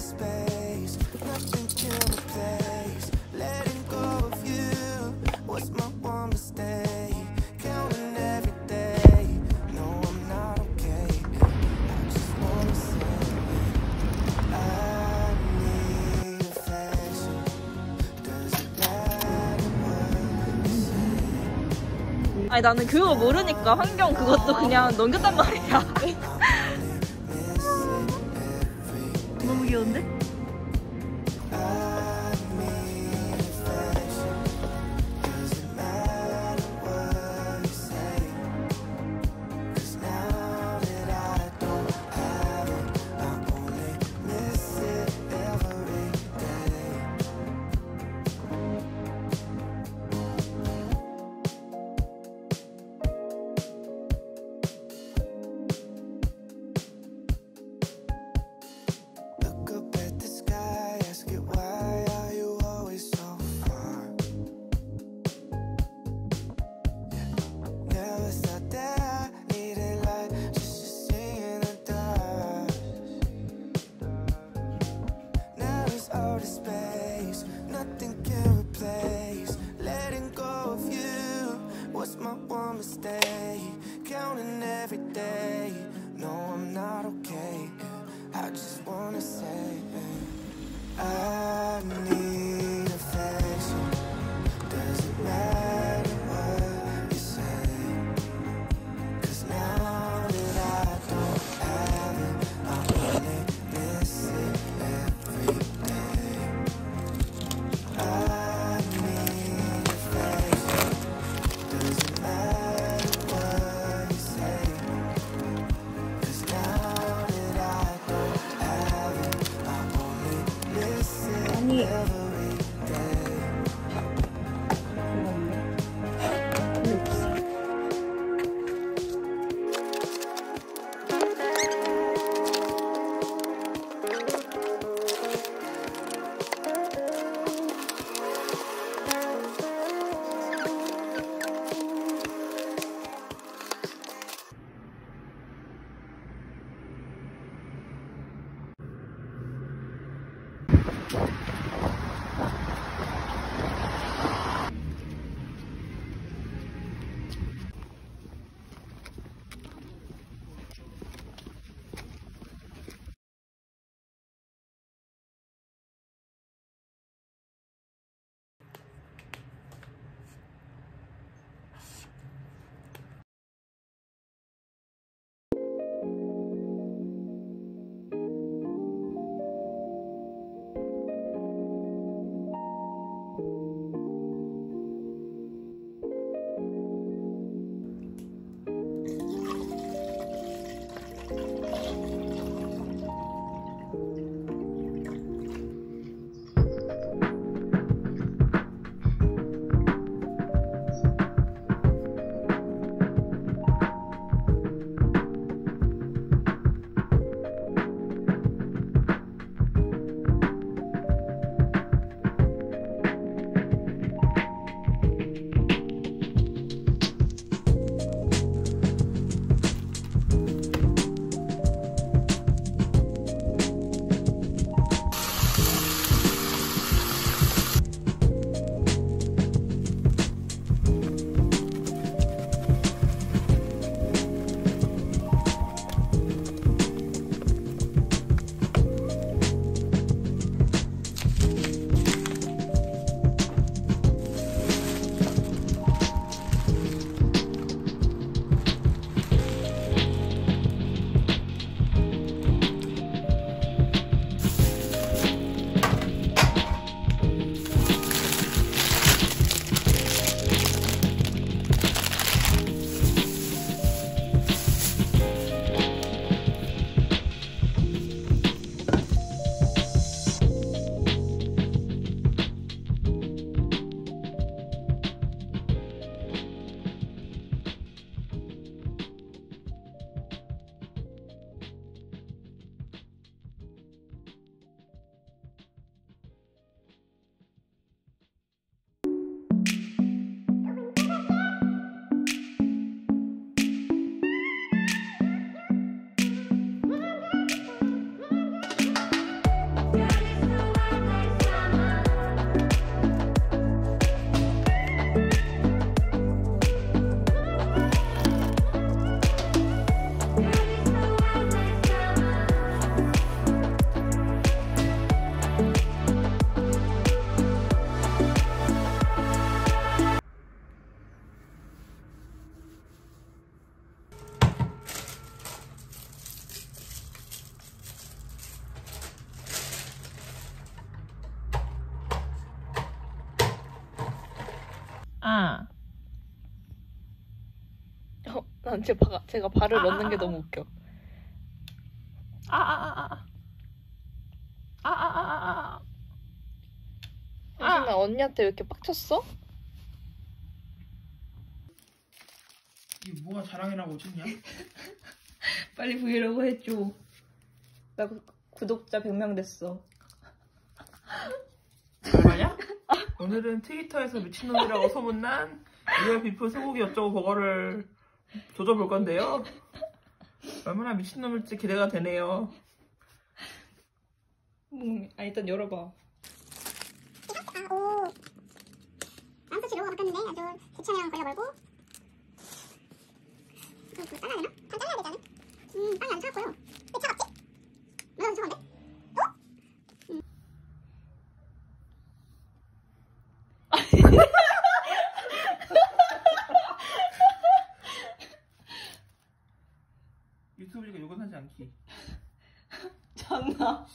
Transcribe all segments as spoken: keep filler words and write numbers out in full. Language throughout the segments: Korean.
아니 나는 그거 모르니까 환경 그것도 그냥 넘겼단 말이야. 너무 귀여운데? 난 제 바, 제가 발을 아, 넣는 게 아, 너무 웃겨. 아아아아 아아아아 잠시만, 언니한테 왜 이렇게 빡쳤어? 이게 뭐가 자랑이라고 찍냐? 빨리 브이로그 해줘. 나 구, 구독자 백 명 됐어. 얼마냐? 오늘은 트위터에서 미친놈이라고 소문난 리얼 비프 소고기 어쩌고 버거를 조져볼 건데요. 얼마나 미친놈일지 기대가 되네요. 음, 아, 일단 열어봐. 아, 오. 맘스터치 로고가 바뀌었는데 아주 대체량 걸려버리고. 이거 뭐 잘라야 되나? 다 잘라야 되지 않아? 음, 빵이 안 차갑고요. 왜 차갑지? 뭐가 안 차가운데? 어? 음. 유튜브니까 욕은 하지 않기. 장난.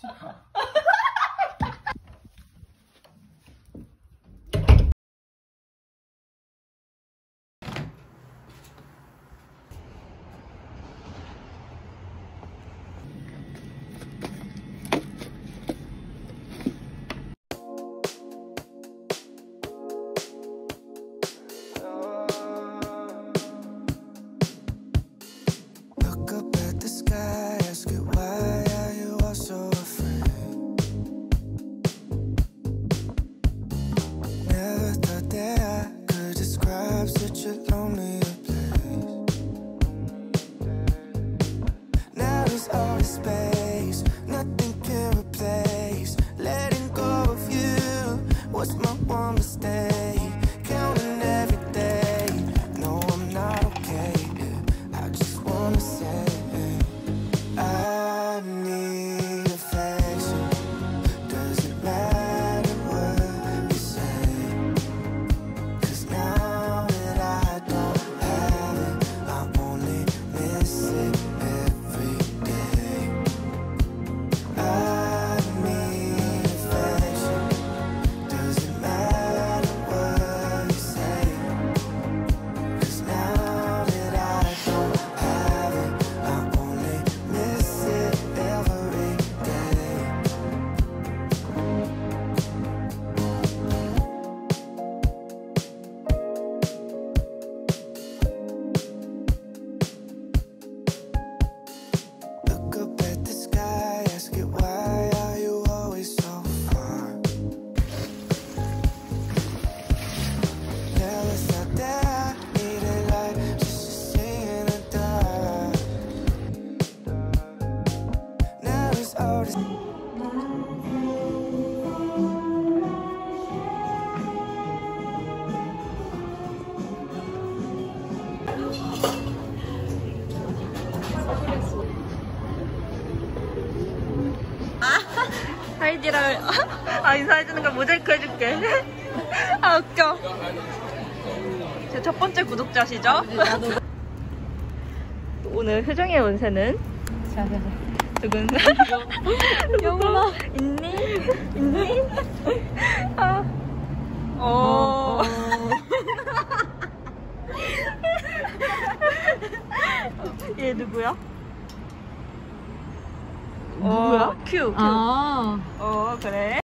하이디라오. 아, 인사해주는 걸 모자이크 해줄게. 아, 웃겨. 제 첫 번째 구독자시죠? 오늘 효정의 운세는 두근. 영아 있니? 있니? 아. 어. 얘 누구야? 누구야? 어, 큐, 큐. 아. 어, 그래?